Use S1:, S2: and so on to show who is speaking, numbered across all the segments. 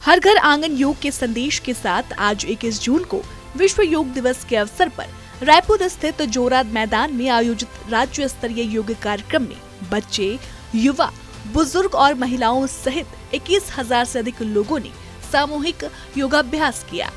S1: हर घर आंगन योग के संदेश के साथ आज 21 जून को विश्व योग दिवस के अवसर पर रायपुर स्थित जोराद मैदान में आयोजित राज्य स्तरीय योग कार्यक्रम में बच्चे, युवा, बुजुर्ग और महिलाओं सहित 21,000 से अधिक लोगों ने सामूहिक योगाभ्यास किया।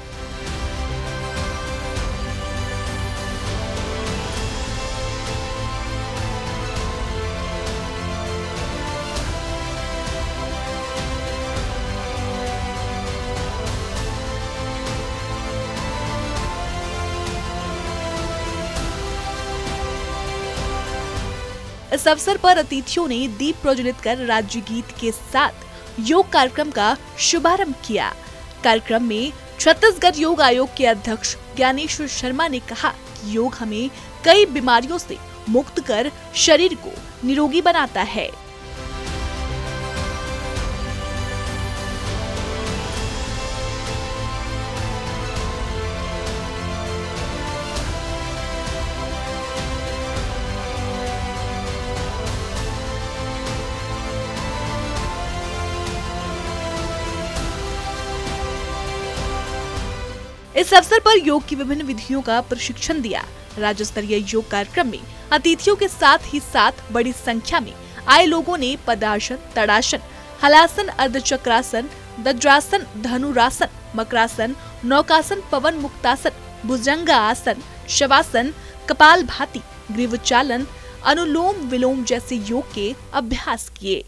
S1: इस अवसर पर अतिथियों ने दीप प्रज्वलित कर राज्य गीत के साथ योग कार्यक्रम का शुभारंभ किया। कार्यक्रम में छत्तीसगढ़ योग आयोग के अध्यक्ष ज्ञानेश्वर शर्मा ने कहा कि योग हमें कई बीमारियों से मुक्त कर शरीर को निरोगी बनाता है। इस अवसर पर योग की विभिन्न विधियों का प्रशिक्षण दिया। राज्य स्तरीय योग कार्यक्रम में अतिथियों के साथ बड़ी संख्या में आए लोगों ने पदासन, तड़ासन, हलासन, अर्धचक्रासन, वज्रासन, धनुरासन, मकरासन, नौकासन, पवन मुक्तासन, भुजंगासन, शवासन, कपालभाति, ग्रीवचालन, अनुलोम विलोम जैसे योग के अभ्यास किए।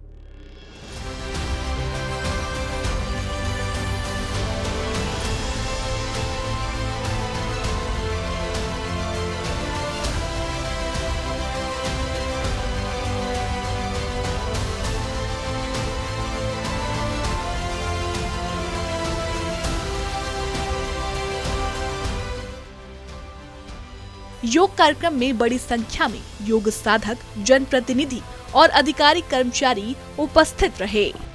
S1: योग कार्यक्रम में बड़ी संख्या में योग साधक, जनप्रतिनिधि और अधिकारी कर्मचारी उपस्थित रहे।